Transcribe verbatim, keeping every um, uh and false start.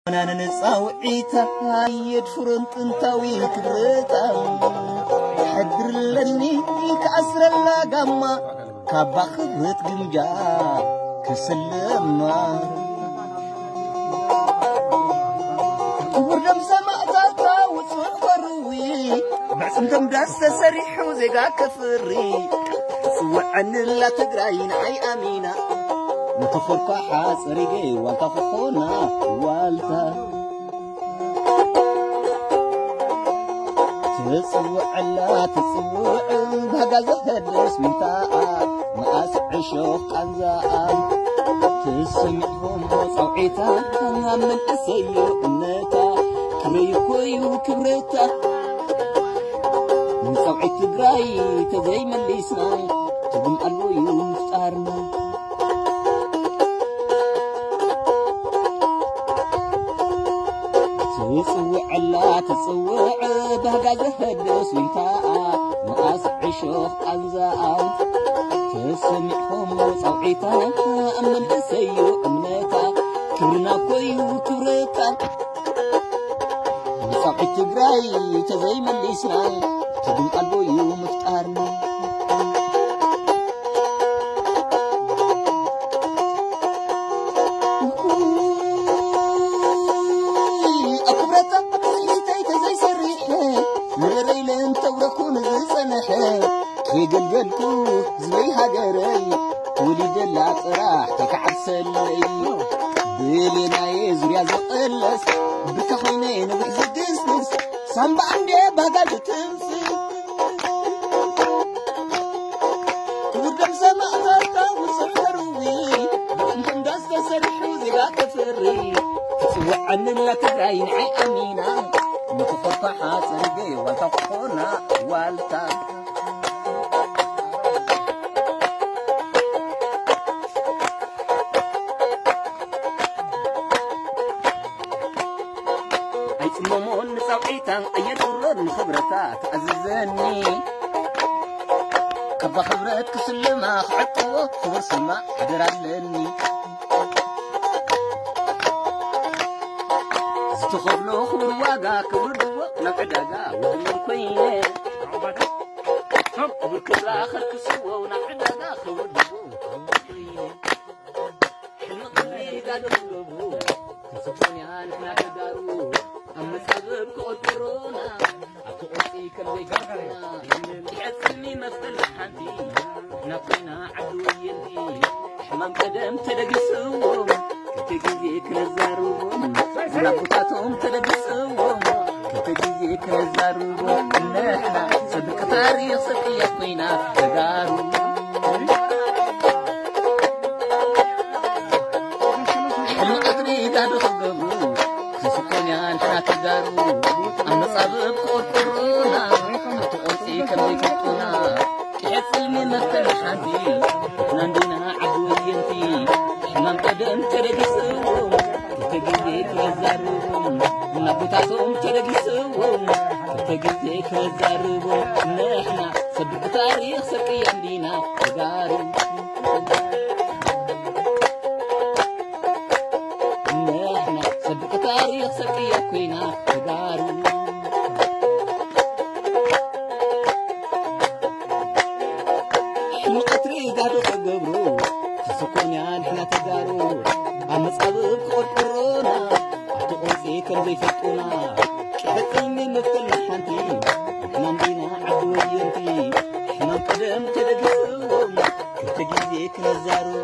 أنا نساوعيتا يدفرن تنتاوي كبرتا حدر لني كأسر اللاقما كابا خبرت جمجا كسلما وردم سمعتاتا وصفروي بعسمتم داس سريح وزيقا كفري سوعن لا تقراين عي أمينة نتفرق حاسريجي والتفخونا والتا تسوع لا تسوع بهجا زهدس متاع مقاس عشوق قنزاء تسمعهم صوعيتا من أسيو النتا كريكوي كبرتا من صوعي تقراي تزي من ليسنا تقوم قلو يوم فتارنا تسوع لا تسوع بهجا زهدس وينتاء مقاس عشوق أنزاء تسمعهم صوعيتا أمن أسيو أمنتا كبرنا كويو كبرتا صوعي تقراي تزي من ليسنا تقوم قلبو يوم افتارنا كي قلقلكو زبي هاقري وليد العطراح تكعسلي بلينا يزريا زقلس بكخوينين وحزي دسنس سامبا عندي بهاقال تنفي وردم سمعتاتا وصفروي بانتم داس تسرحو زيقا كفري تسوع عنن لا تقراين عي أمينة نتفرق حاسرقي والتفخونا والتا ممون صوعيتا أيد ورد خبرتا تعززني كبا خبرت كسلما خعطو خبر سما حدر علني زتخبلو خبر واقا كبر دوا نقداقا وهم كوين خبر كبر آخر كسوا ونقداقا خبر دوا كوين حلم قبلي قادو خبرو كسبوني هانفنا كدارو أما سبب كأطرونا أتوقي كم ذكرنا يحسمي مثل حدي نقينا عدويني حمام قدم تلقسوهم كتجيك نزاروهم نبوتاتهم تلقسوهم كتجيك نزاروهم نحنا صدق تاريخ صدق يقينا تقارو حلم قدري قادو خقبو سكونيان تنا تدارو أما صابب كوترونا أتوقي كم يفتونا كيحسلمي مثل حدي نندينا عدوينتي حمام قدم تلقسوهم كتجيك نزاروهم نبوتاتهم تلقسوهم كتجيك نزاروهم نحنا صدق تاريخ سكي عندنا تدارو تاريخ سكية كوينا تدارو حلم قطري قادو خقبرو تسكوني عن حنا تدارو أما صابب قرقرونا أتقوصي كم زي فتونا كحسيني مثل حانتي احنا ندينا عدوينتي حنا قدم تلقسوهم كتجيزيك نزارو